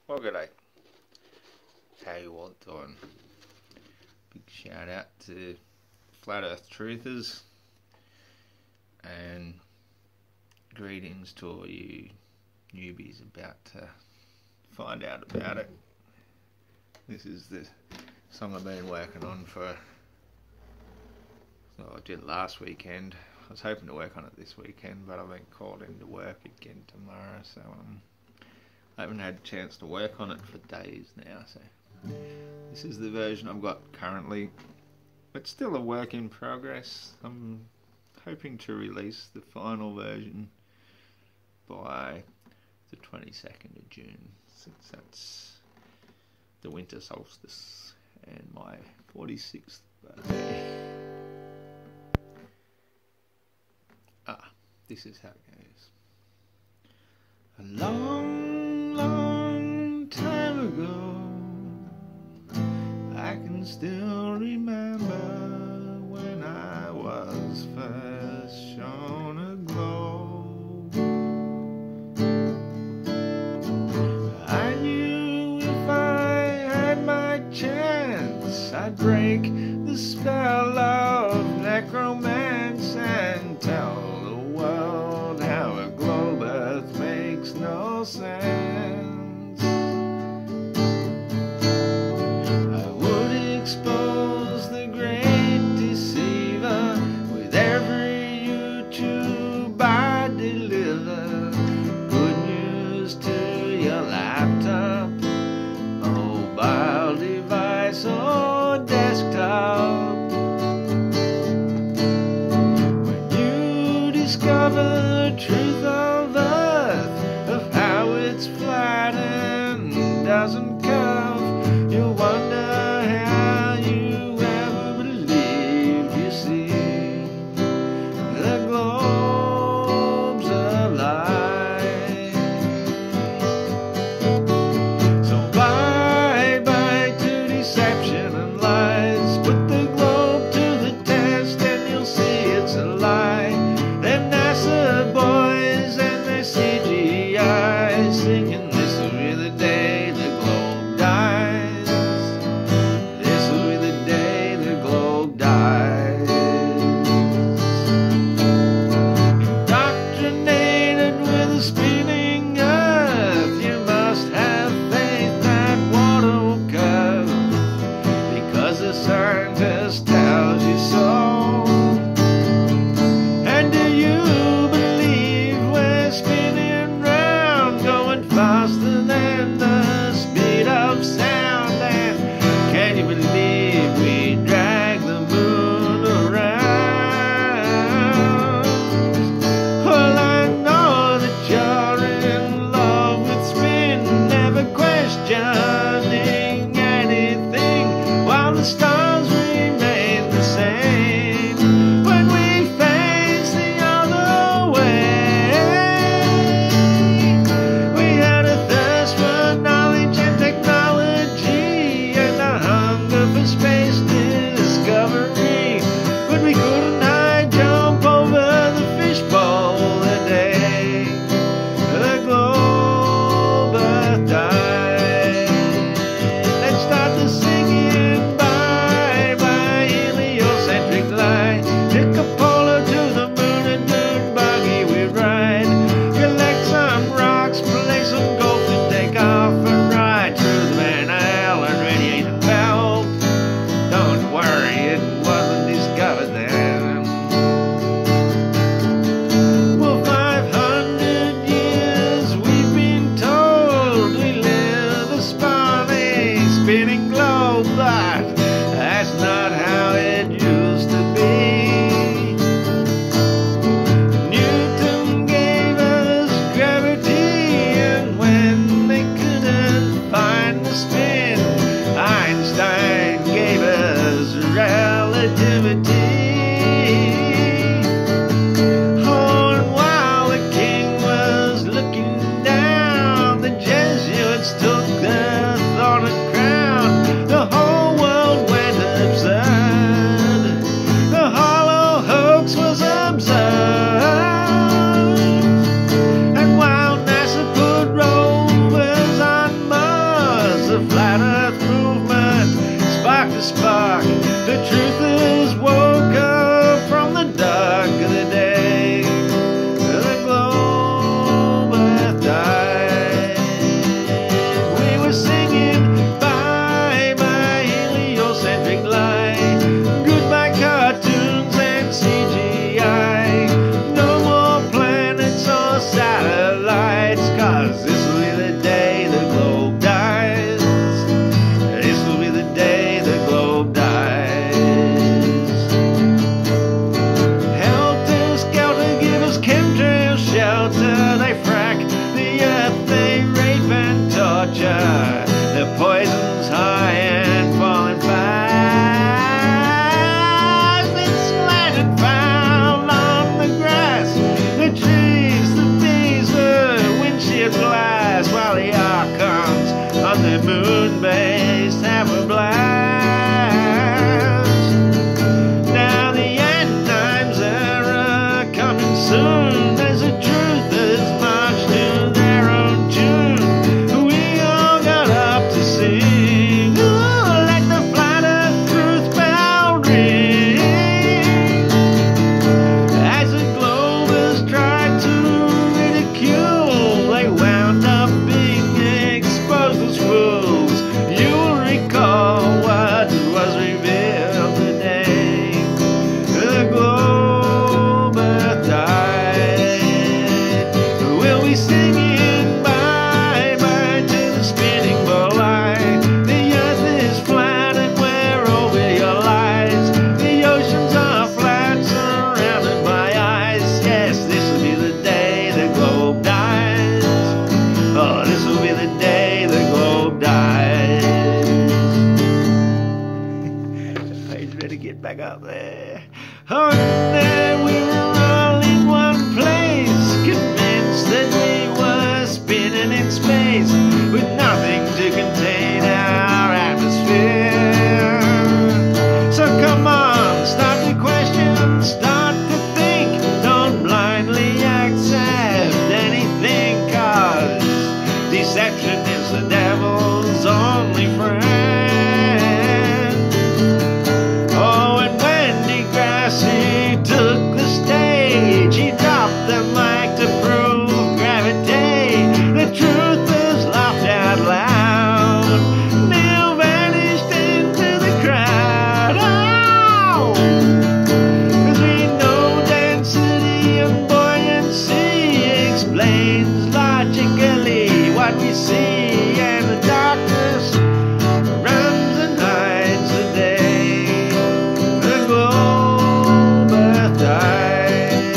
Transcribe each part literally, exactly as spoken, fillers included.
Well, g'day. How you all doing? Big shout out to Flat Earth Truthers and greetings to all you newbies about to find out about it. This is the song I've been working on for, well, I did it last weekend. I was hoping to work on it this weekend, but I've been called into work again tomorrow, so um, I haven't had a chance to work on it for days now. So this is the version I've got currently. It's still a work in progress. I'm hoping to release the final version by the twenty-second of June, since that's the winter solstice and my forty-sixth birthday. Ah, this is how it goes. A long, long time ago, I can still remember when I was first shown a globe. I knew if I had my chance, I'd break the spell of necromance and tell the world how a globe earth makes no sense. I would expose the great deceiver with every YouTube I deliver. Good news to your laptop, mobile device or desktop. When you discover the truth of Earth, of how it's flat and doesn't curve, you'll wonder how you ever believed you see the globe's alive. So bye bye to deception and lies. Put the globe to the test and you'll see it's a lie. Them NASA boys and their C G I singing this will be the day the globe dies. This will be the day the globe dies. Indoctrinated with a spinning earth, you must have faith that water will curve, because the scientist tells you so. And do you believe we're spinning round, going fast moon base, have a blast. Now the end times are coming soon, as the truth is marched to their own tune. We all got up to sing, ooh, let the flight of truth bell ring. As the Globers tried to ridicule, they wound up being exposed as fools. You'll recall what was revealed today. The globe earth died. We'll be singing bye-bye to the spinning ball line. The earth is flat and we're over your lies. The oceans are flat, surrounded by ice. Yes, this will be the day the globe dies. Oh, this will be the day the globe dies. Page better get back up there. Oh, and there we were all in one place, convinced that we were spinning in space, with nothing to contain our atmosphere. So come on, start to question, start to think, don't blindly accept anything, cause deception is the devil's only friend. Oh, and when Degrassi took the stage, he dropped the mic to prove gravity. The truth is laughed out loud. Neil vanished into the crowd. Oh! 'Cause we know density and buoyancy explains logically what we see, and the darkness runs and hides the day. The globe earth dies.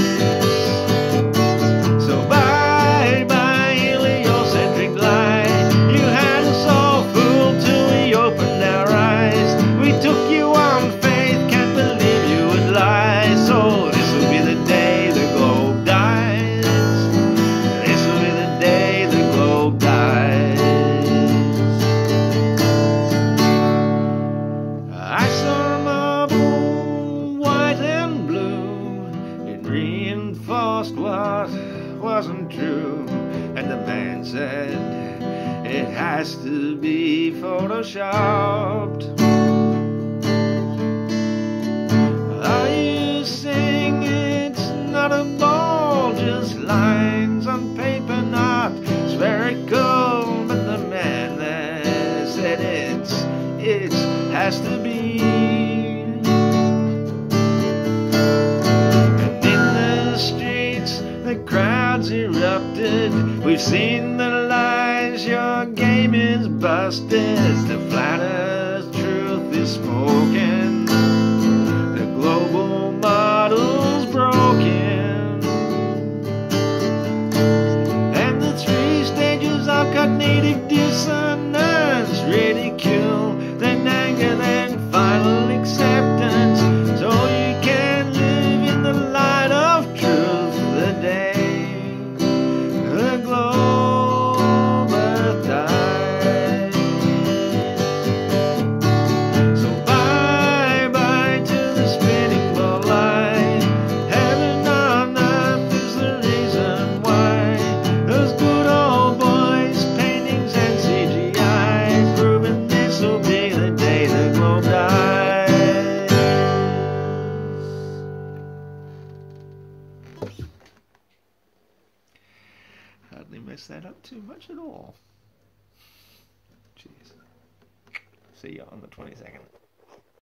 So bye bye heliocentric lie. You had us all fooled till we opened our eyes. We took you on faith, can't believe you would lie. So this will be the day the globe dies. This will be the day the globe dies. I saw a marble, white and blue. It reinforced what wasn't true. And the man said, it has to be photoshopped. Are you saying it's not a ball, just lines on paper, not spherical? But the man there said it's, it has to be. And in the streets, the crowds erupted. We've seen the lies, your game is busted. The flat earth truth is spoken. The global model's broken. And the three stages of cognitive dissonance: ridicule, then anger, then final acceptance. So you can live in the light of truth the day the globe earth dies. So bye bye to the spinning ball line. Heaven on earth is the reason why. Those good old boys, paintings and C G I, proving this will be the day the globe dies. Hardly messed that up too much at all. Cheers. See you on the twenty-second.